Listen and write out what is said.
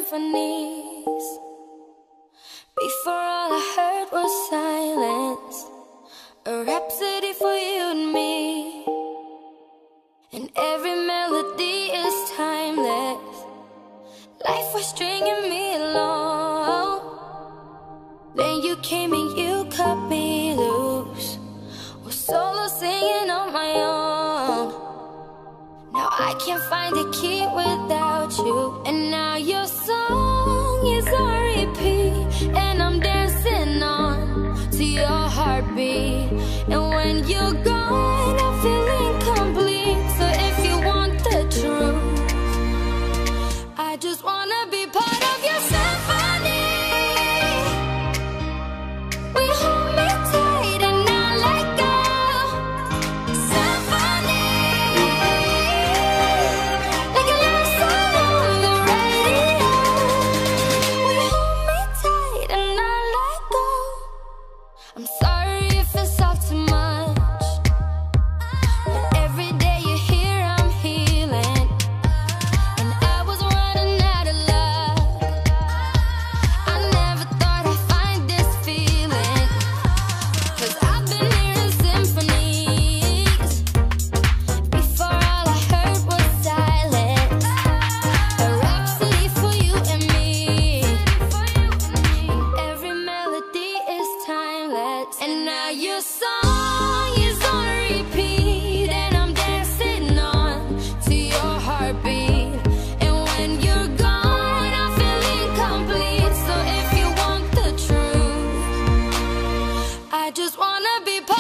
symphonies. Before all I heard was silence, a rhapsody for you and me. And every melody is timeless. Life was stringing me along. Then you came and you cut me loose. Was solo singing on my own. Now I can't find a key without you. And now your song is on repeat, and I'm dancing on to your heartbeat. And when you're gone, I feel incomplete. So if you want the truth, I just wanna be part of your symphony. We hold me tight and not let go. Symphony, like a love song on the radio. We hold me tight and not let go. I'm sorry if it's all too much, but every day you're here I'm healing. And I was running out of luck. I never thought I'd find this feeling, 'cause I've been hearing symphonies. Before all I heard was silence, a rhapsody for you and me. And every melody is timeless. And now your song is on repeat, and I'm dancing on to your heartbeat. And when you're gone, I feel incomplete. So if you want the truth, I just wanna be part